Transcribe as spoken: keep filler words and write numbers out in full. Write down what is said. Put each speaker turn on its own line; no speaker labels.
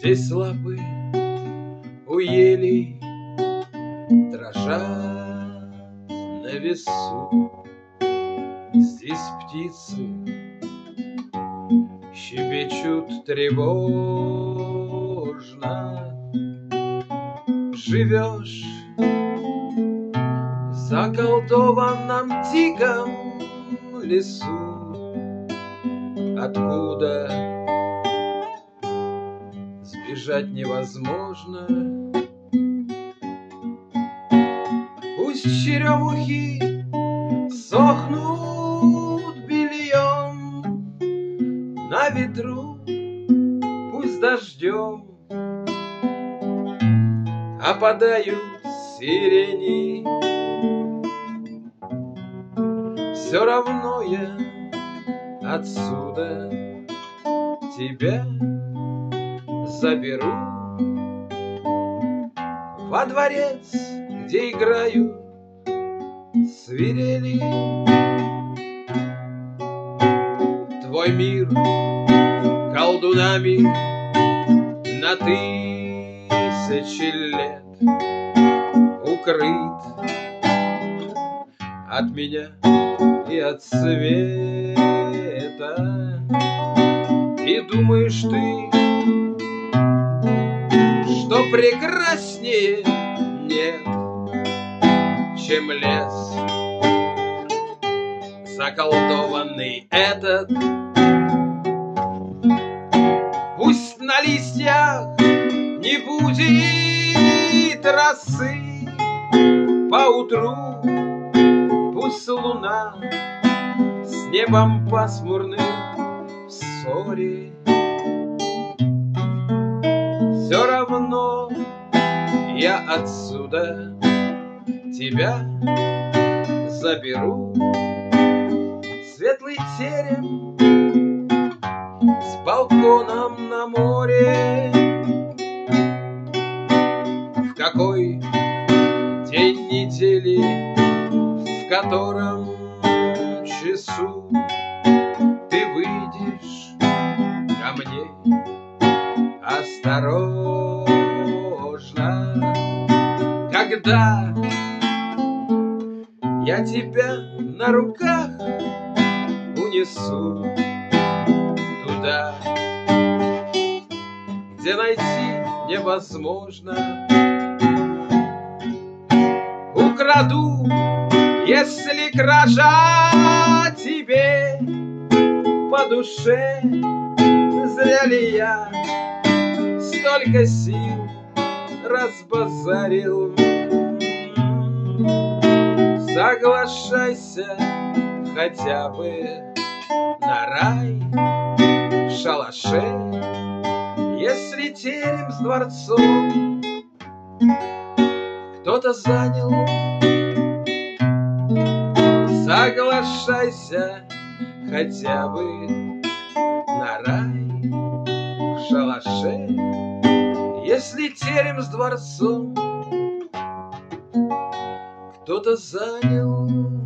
Здесь лапы у елей дрожат на весу. Здесь птицы щебечут тревожно. Живешь в заколдованном диком лесу, откуда сбежать невозможно. Пусть черемухи сохнут бельем на ветру, пусть дождем опадают сирени. Все равно я отсюда тебя заберу во дворец, где играют свирели. Твой мир колдунами на тысячи лет укрыт от меня и от света. И думаешь ты, что прекраснее нет, чем лес заколдованный этот. Пусть на листьях не будет росы поутру, пусть луна с небом пасмурным в ссоре. Все равно я отсюда тебя заберу. Светлый терем с балконом на море. В какой день недели, в котором часу ты выйдешь ко мне осторожно, когда я тебя на руках унесу туда, где найти невозможно. Украду, если кража тебе по душе. Зря ли я столько сил разбазарил? Соглашайся хотя бы на рай в шалаше, если терем с дворцом кто-то занял. Соглашайся хотя бы на рай в шалаше, если терем с дворцом кто-то занял.